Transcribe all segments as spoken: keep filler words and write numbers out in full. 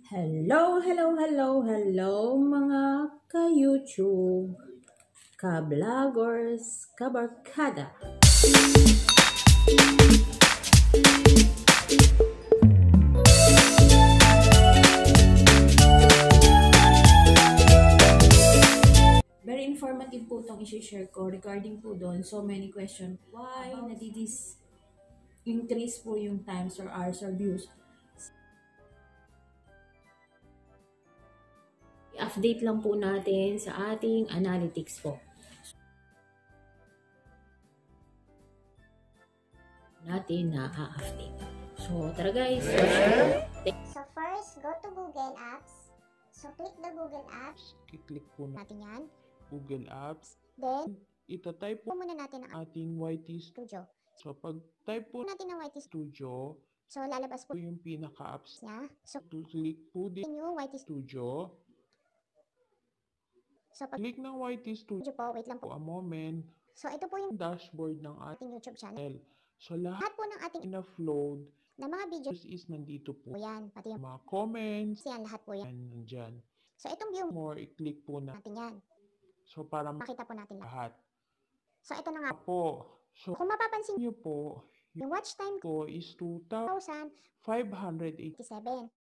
Hello, hello, hello, hello mga ka-YouTube, ka-vloggers, ka-barkada. Very informative po itong isi-share ko regarding po doon. So many questions. Why nadidis increase po yung times or hours or views? I-update lang po natin sa ating analytics po. Natin na a-update. So, tara guys. So first, go to Google Apps. So click the Google Apps. I-click po Natin yan. Google Apps. Then, Ita-type po po muna natin ang ating Y T Studio. So, pag-type po Natin ang Y T Studio, So lalabas po po yung pinaka-apps. niya. So, Click po din yung Y T Studio. So pag Click ng Y T Studio Studio po, wait lang po po. a moment. So ito po yung Dashboard ng ating YouTube channel. channel. So, lahat Lahat po ng ating na upload na mga videos is nandito po po. yan. Pati yung Mga comments, yan, lahat po yan. yan, nandyan. So itong view More, i-click po na. natin yan. So, para Makita po natin lahat. lahat. So ito na nga. Po. So, Kung mapapansin nyo po, yung watch time ko is two one thousand thousand five hundred eighty. eighty-seven.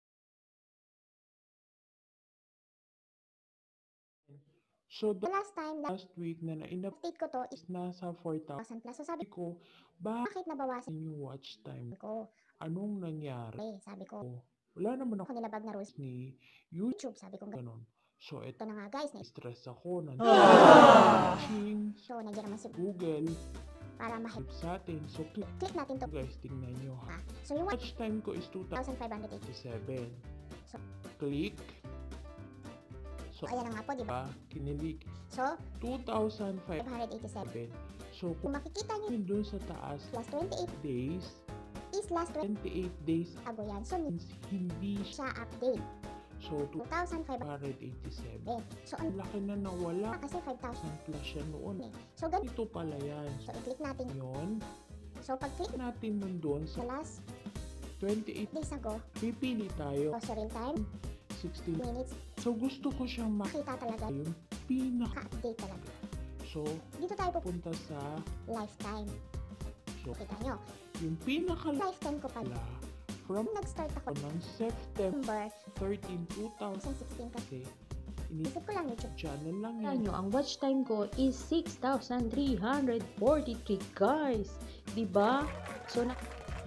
So, The the last time na last week na na-in-update update ko to is nasa four one thousand plus. So sabi ko, bakit bakit nabawasan yung watch time? ko? Anong nangyari? Eh, sabi ko, Wala naman ako ako nilabag na rules ni YouTube. YouTube. Sabi ko, ganun. Ganon. So, ito Ito na nga guys, na stress ako na watching so nandiyan naman si Google para ma-help. help sa atin. So, click Click natin to. guys, tingnan nyo ha. Ha? So yung Watch time ko is two one thousand five hundred eighty. thousand seven. So, Click. So, so ayan na nga po, di ba? ah, kinilig. So, two thousand five five hundred eighty-seven. So, Kung kung makikita nyo, yun dun sa taas, plus twenty-eight days, is last twenty-eight days ago yan. So, means hindi siya. siya update. So, two thousand five hundred. two hundred eighty-seven. So, ang Ang laki na nawala. kasi five thousand. Ang plus siya noon. Eh. So, ganito. Ito pala yan. So, i-click natin. Yun. So, pag-click Natin nun doon sa sa last twenty-eight. days ago, Pipili tayo. so, real time, sixteen. minutes, So, gusto ko siyang makita talaga, makita yung pinaka. ka-update talaga. So, Dito tayo pupunta punta sa lifetime. so, Kita nyo, yung pinaka lifetime ko pala. pala from Nung nag-start ako, ng September September thirteen, two thousand twenty sixteen kasi, ini isip ko lang YouTube. channel lang Alam yan. nyo, ang watch time ko is six thousand three hundred forty-three guys. Diba? So, na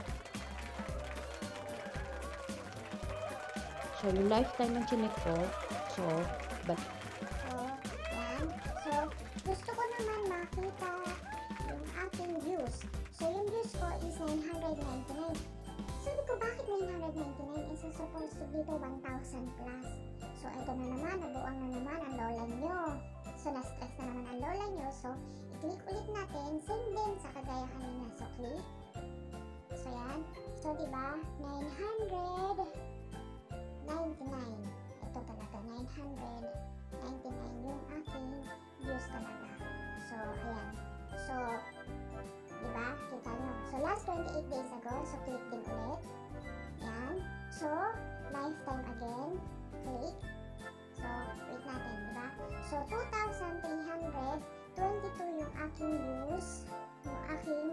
so yung lifetime ng chinek ko. So, but So, yan. So, gusto ko naman makita yung ating views. So, yung views ko is nine hundred ninety-nine. Sabi ko, bakit nine hundred ninety-nine? Is supposed to be to one thousand plus. So, ito na naman, nabuang na naman ang lola nyo. So, na-stress na naman ang lola nyo. So, i-click ulit natin. Same din sa kagaya kanina. So, click. So, yan. So, diba, nine hundred ninety-nine. Ito talaga, nine hundred ninety-nine yung aking views talaga. So, ayan. So, diba? Kita nyo. So, last twenty-eight days ago. So, click din ulit. Ayan. So, lifetime again. Click. So, wait natin, diba? So, two thousand three hundred twenty-two yung aking views. Yung aking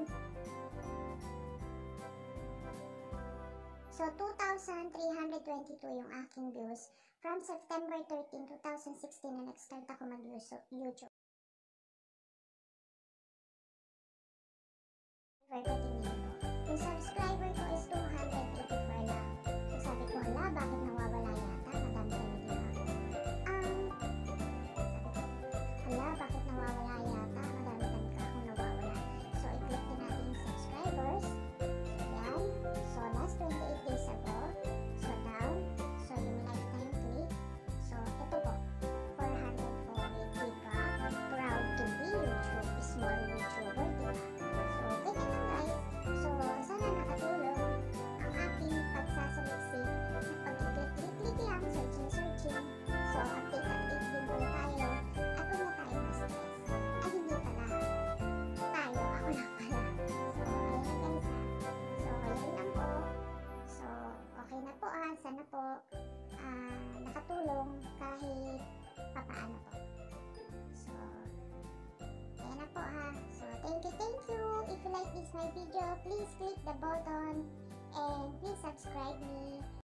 So, two thousand three hundred twenty-two yung aking views from September thirteenth, two thousand sixteen na nag-start ako mag-YouTube. Yung subscriber ko is two hundred eighty-four lang. So, sabi ko, hala, bakit nawawala yata? Madami na naging ako. Um, sabi ko, hala, bakit nawawala yata? Madami-dami ka akong nawawala. So, i-click din natin yung subscribers. Yan. So, last twenty-eight days ago. So, down. So, yung lifetime click. So, ito po. four hundred forty. Diba? Proud to be YouTube. Small YouTuber. Diba? So, ganyan lang guys. So, sana nakatulong. ah, nakatulong kahit papaano po. So, ayan na po ha. So, thank you, thank you. If you like this my video, please click the button and please subscribe me.